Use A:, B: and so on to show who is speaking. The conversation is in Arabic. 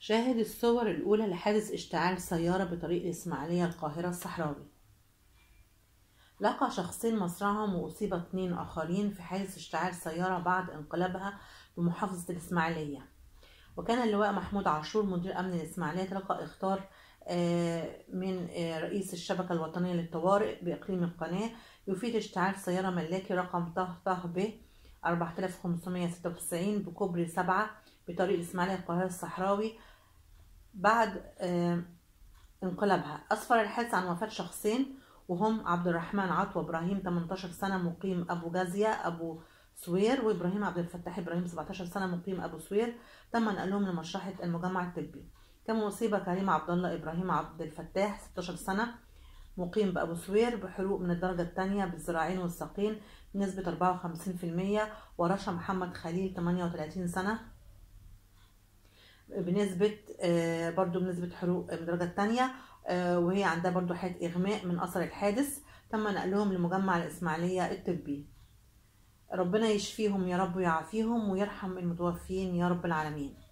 A: شاهد الصور الأولى لحادث اشتعال سيارة بطريق الإسماعيلية القاهرة الصحراوي. لقى شخصين مصرعهم وأصيب 2 آخرين في حادث اشتعال سيارة بعد انقلابها بمحافظة الإسماعيلية. وكان اللواء محمود عاشور مدير أمن الإسماعيلية تلقى إخطار من رئيس الشبكة الوطنية للطوارئ بإقليم القناة يفيد اشتعال سيارة ملاكي رقم طه ب 4596 بكوبري 7 بطريق الإسماعيلية القاهرة الصحراوي بعد انقلابها. أسفر الحادث عن وفاة شخصين وهم عبد الرحمن عطوة إبراهيم 18 سنة مقيم أبو جازية أبو سوير، وإبراهيم عبد الفتاح إبراهيم 17 سنة مقيم أبو سوير، تم نقلهم لمشرحة المجمع الطبي. كما أصيب كريم عبد الله إبراهيم عبد الفتاح 16 سنة مقيم بأبو سوير بحروق من الدرجة الثانية بالذراعين والساقين بنسبة 54%، ورشا محمد خليل 38 سنة بنسبة برضو بنسبة حروق من الدرجة الثانية، وهي عندها برضو حالة إغماء من أثر الحادث. تم نقلهم لمجمع الإسماعيلية الطبي. ربنا يشفيهم يا رب ويعافيهم ويرحم المتوفين يا رب العالمين.